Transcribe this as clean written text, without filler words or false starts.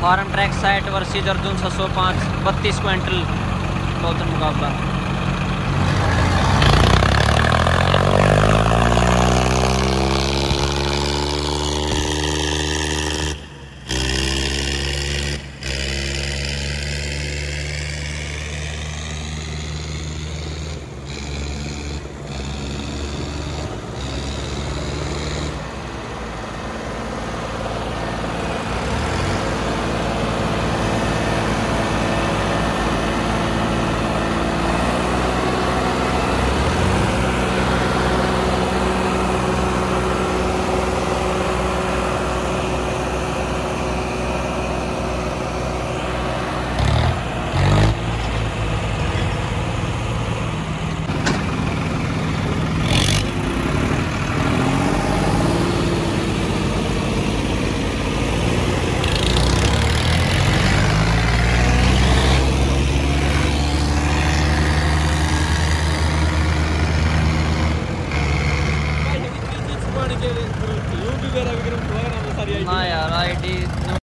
Farm track side versus Arjun 605 32 quintal बहुत मुकाबला। ना यार आईडी